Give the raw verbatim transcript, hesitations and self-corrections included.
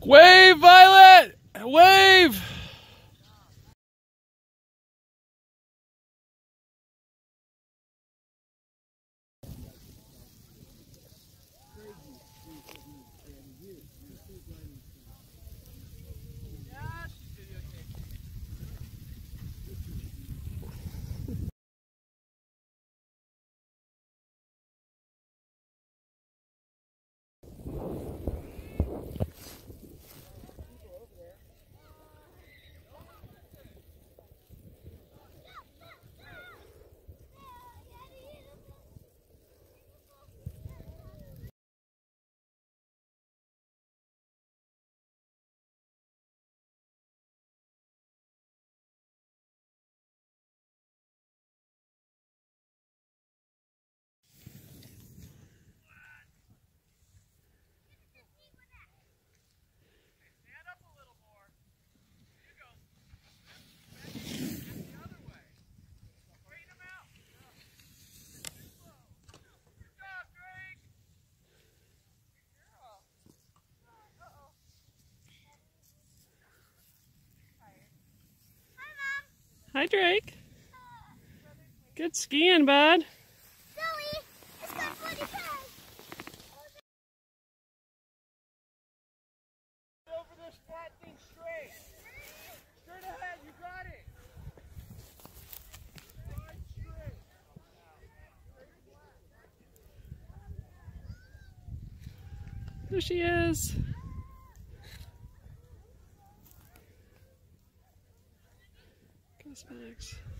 Wave, Violet! Wave! Hi, Drake. Good skiing, bud. Zoe, it's got funny pads. Over this flat thing straight. Straight ahead, you got it. Right straight. There she is. Cosmetics.